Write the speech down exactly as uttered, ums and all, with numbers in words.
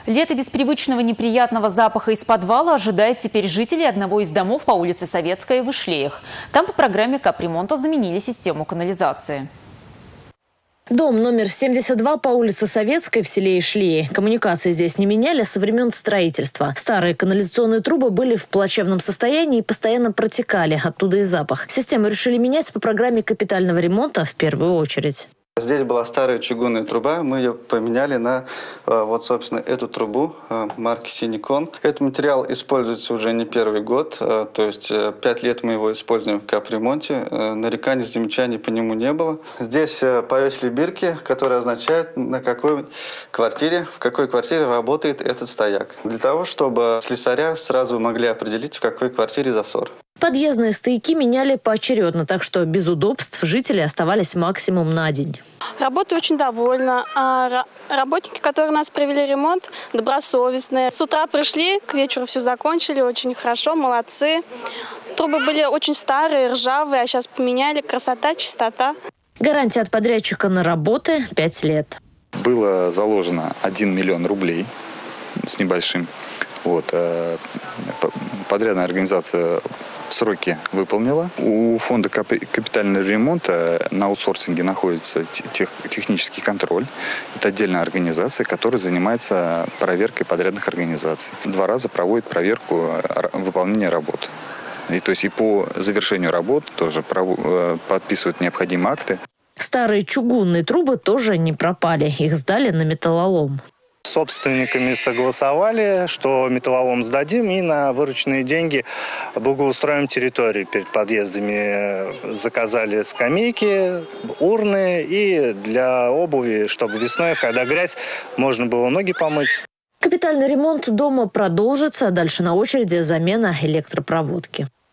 Лето без привычного неприятного запаха из подвала ожидает теперь жителей одного из домов по улице Советская в Ишлеях. Там по программе капремонта заменили систему канализации. Дом номер семьдесят два по улице Советской в селе Ишлеи. Коммуникации здесь не меняли со времен строительства. Старые канализационные трубы были в плачевном состоянии и постоянно протекали. Оттуда и запах. Систему решили менять по программе капитального ремонта в первую очередь. Здесь была старая чугунная труба, мы ее поменяли на, вот, собственно, эту трубу марки Синикон. Этот материал используется уже не первый год, то есть пять лет мы его используем в капремонте, нареканий, замечаний по нему не было. Здесь повесили бирки, которые означают, на какой квартире, в какой квартире работает этот стояк. Для того, чтобы слесаря сразу могли определить, в какой квартире засор. Подъездные стояки меняли поочередно, так что без удобств жители оставались максимум на день. Работа очень довольна. А работники, которые у нас провели ремонт, добросовестные. С утра пришли, к вечеру все закончили, очень хорошо, молодцы. Трубы были очень старые, ржавые, а сейчас поменяли. Красота, чистота. Гарантия от подрядчика на работы – пять лет. Было заложено один миллион рублей с небольшим. Вот. Подрядная организация в сроки выполнила. У фонда капитального ремонта на аутсорсинге находится тех, технический контроль. Это отдельная организация, которая занимается проверкой подрядных организаций. Два раза проводит проверку выполнения работ. И, то есть и по завершению работ тоже подписывают необходимые акты. Старые чугунные трубы тоже не пропали. Их сдали на металлолом. С собственниками согласовали, что металлолом сдадим и на вырученные деньги благоустроим территорию перед подъездами. Заказали скамейки, урны и для обуви, чтобы весной, когда грязь, можно было ноги помыть. Капитальный ремонт дома продолжится. Дальше на очереди замена электропроводки.